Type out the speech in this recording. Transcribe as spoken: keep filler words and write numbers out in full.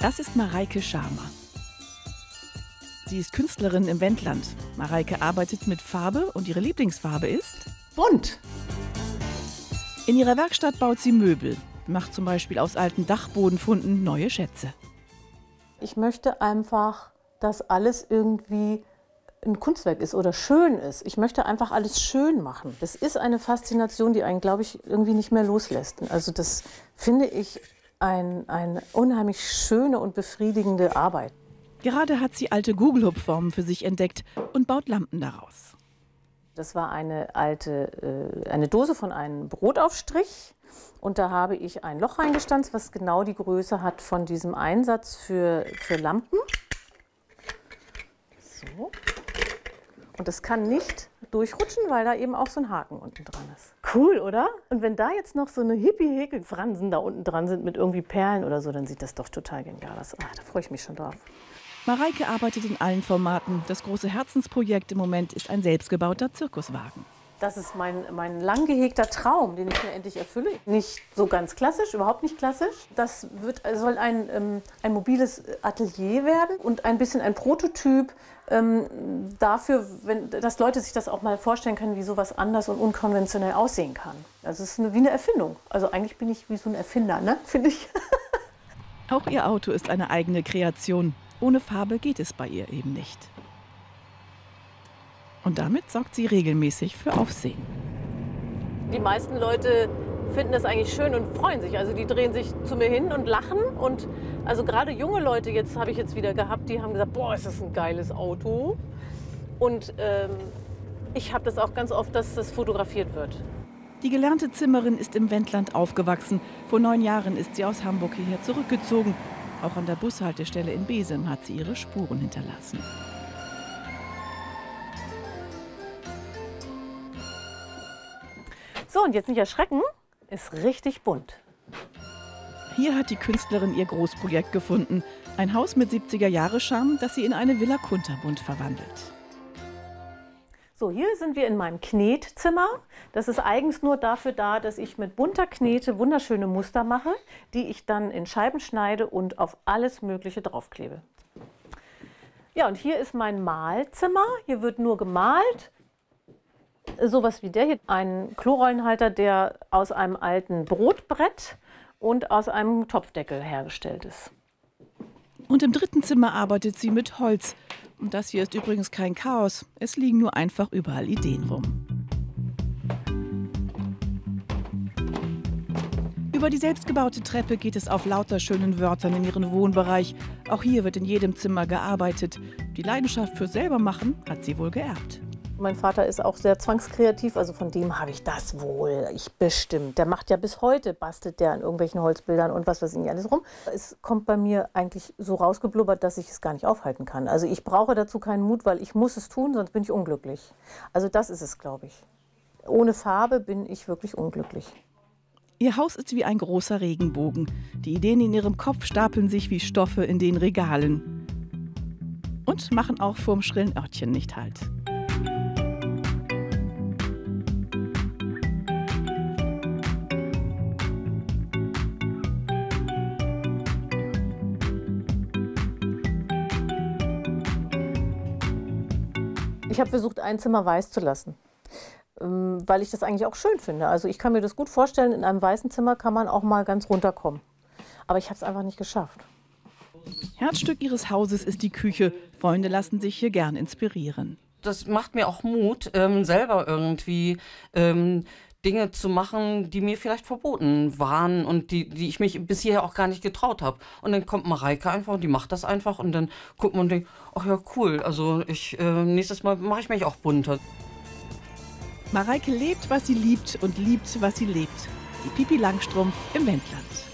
Das ist Mareike Schamer. Sie ist Künstlerin im Wendland. Mareike arbeitet mit Farbe und ihre Lieblingsfarbe ist bunt. In ihrer Werkstatt baut sie Möbel, macht zum Beispiel aus alten Dachbodenfunden neue Schätze. Ich möchte einfach, dass alles irgendwie ein Kunstwerk ist oder schön ist. Ich möchte einfach alles schön machen. Das ist eine Faszination, die einen, glaube ich, irgendwie nicht mehr loslässt. Also das finde ich ein, eine unheimlich schöne und befriedigende Arbeit. Gerade hat sie alte Gugelhupfformen für sich entdeckt und baut Lampen daraus. Das war eine alte, äh, eine Dose von einem Brotaufstrich. Und da habe ich ein Loch reingestanzt, was genau die Größe hat von diesem Einsatz für, für Lampen. So. Und das kann nicht durchrutschen, weil da eben auch so ein Haken unten dran ist. Cool, oder? Und wenn da jetzt noch so eine Hippie-Häkelfransen da unten dran sind mit irgendwie Perlen oder so, dann sieht das doch total genial aus. Ah, da freue ich mich schon drauf. Mareike arbeitet in allen Formaten. Das große Herzensprojekt im Moment ist ein selbstgebauter Zirkuswagen. Das ist mein, mein lang gehegter Traum, den ich mir endlich erfülle. Nicht so ganz klassisch, überhaupt nicht klassisch. Das wird, soll ein, ähm, ein mobiles Atelier werden und ein bisschen ein Prototyp ähm, dafür, wenn, dass Leute sich das auch mal vorstellen können, wie sowas anders und unkonventionell aussehen kann. Also es ist eine, wie eine Erfindung. Also eigentlich bin ich wie so ein Erfinder, ne? Finde ich. Auch ihr Auto ist eine eigene Kreation. Ohne Farbe geht es bei ihr eben nicht. Und damit sorgt sie regelmäßig für Aufsehen. Die meisten Leute finden das eigentlich schön und freuen sich. Also die drehen sich zu mir hin und lachen. Und also gerade junge Leute, jetzt habe ich jetzt wieder gehabt, die haben gesagt, boah, ist das ein geiles Auto. Und ähm, ich habe das auch ganz oft, dass das fotografiert wird. Die gelernte Zimmerin ist im Wendland aufgewachsen. Vor neun Jahren ist sie aus Hamburg hierher zurückgezogen. Auch an der Bushaltestelle in Besem hat sie ihre Spuren hinterlassen. So, und jetzt nicht erschrecken, ist richtig bunt. Hier hat die Künstlerin ihr Großprojekt gefunden. Ein Haus mit siebziger-Jahre-Charme, das sie in eine Villa kunterbunt verwandelt. So, hier sind wir in meinem Knetzimmer. Das ist eigens nur dafür da, dass ich mit bunter Knete wunderschöne Muster mache, die ich dann in Scheiben schneide und auf alles Mögliche draufklebe. Ja, und hier ist mein Malzimmer. Hier wird nur gemalt. Sowas wie der hier, ein Klorollenhalter, der aus einem alten Brotbrett und aus einem Topfdeckel hergestellt ist. Und im dritten Zimmer arbeitet sie mit Holz. Und das hier ist übrigens kein Chaos. Es liegen nur einfach überall Ideen rum. Über die selbstgebaute Treppe geht es auf lauter schönen Wörtern in ihren Wohnbereich. Auch hier wird in jedem Zimmer gearbeitet. Die Leidenschaft fürs Selbermachen hat sie wohl geerbt. Mein Vater ist auch sehr zwangskreativ, also von dem habe ich das wohl, ich bestimmt. Der macht ja bis heute, bastelt der an irgendwelchen Holzbildern und was weiß ich nicht alles rum. Es kommt bei mir eigentlich so rausgeblubbert, dass ich es gar nicht aufhalten kann. Also ich brauche dazu keinen Mut, weil ich muss es tun, sonst bin ich unglücklich. Also das ist es, glaube ich. Ohne Farbe bin ich wirklich unglücklich. Ihr Haus ist wie ein großer Regenbogen. Die Ideen in ihrem Kopf stapeln sich wie Stoffe in den Regalen. Und machen auch vorm schrillen Örtchen nicht Halt. Ich habe versucht, ein Zimmer weiß zu lassen, weil ich das eigentlich auch schön finde. Also ich kann mir das gut vorstellen, in einem weißen Zimmer kann man auch mal ganz runterkommen. Aber ich habe es einfach nicht geschafft. Herzstück ihres Hauses ist die Küche. Freunde lassen sich hier gern inspirieren. Das macht mir auch Mut, ähm, selber irgendwie ähm, Dinge zu machen, die mir vielleicht verboten waren und die, die ich mich bis hierher auch gar nicht getraut habe. Und dann kommt Mareike einfach und die macht das einfach und dann guckt man und denkt, ach ja, cool, also ich, äh, nächstes Mal mache ich mich auch bunter. Mareike lebt, was sie liebt und liebt, was sie lebt. Die Pipi Langstrumpf im Wendland.